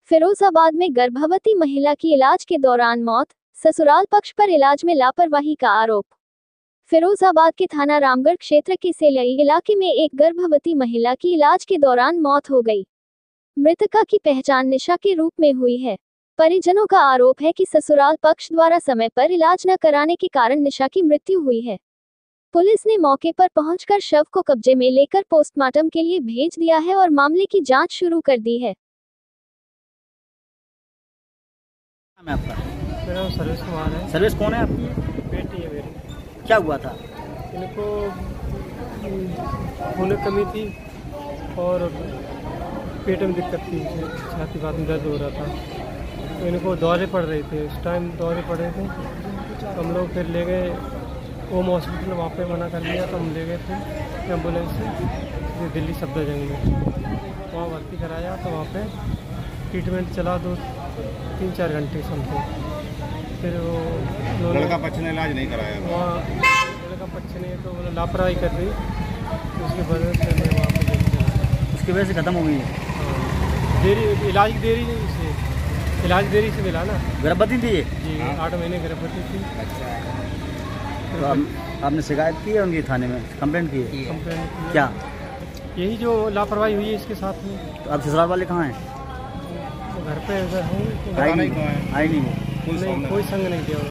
फिरोजाबाद में गर्भवती महिला की इलाज के दौरान मौत, ससुराल पक्ष पर इलाज में लापरवाही का आरोप। फिरोजाबाद के थाना रामगढ़ क्षेत्र के सेलई इलाके में एक गर्भवती महिला की इलाज के दौरान मौत हो गई। मृतका की पहचान निशा के रूप में हुई है। परिजनों का आरोप है कि ससुराल पक्ष द्वारा समय पर इलाज न कराने के कारण निशा की मृत्यु हुई है। पुलिस ने मौके पर पहुंचकर शव को कब्जे में लेकर पोस्टमार्टम के लिए भेज दिया है और मामले की जांच शुरू कर दी है। आपका? मेरा नाम सर्विस कुमार है। सर्विस कौन है आपकी? बेटी है मेरी। क्या हुआ था? इनको खून की कमी थी और पेट में दिक्कत थी, छाती बात में दर्द हो रहा था, तो इनको दौरे पड़ रहे थे। उस टाइम दौरे पड़ रहे थे तो हम लोग फिर ले गए ओम हॉस्पिटल, वहाँ पे मना कर लिया तो हम ले गए थे एम्बुलेंस से दिल्ली सफदरजंग में। वहाँ भर्ती कराया तो वहाँ पे ट्रीटमेंट चला 2-3-4 घंटे समथिंग। फिर वो लड़का पक्ष ने इलाज नहीं कराया, वहाँ लड़का पक्ष ने तो लापरवाही कर दी, तो उसकी वजह से मैं वहाँ पे उसकी वजह से ख़त्म हो गई है। हाँ, देरी इलाज की देरी से, इलाज देरी से मिला ना। गर्भवती थी ये? जी 8 महीने गर्भवती थी। तो आपने शिकायत की है उनकी थाने में, कंप्लेंट की है? कंप्लेंट की। क्या यही जो लापरवाही हुई है इसके साथ में। तो अब ससुराल वाले कहाँ हैं? घर पे अगर होंगे आई नहीं वो? कोई संग नहीं दिया।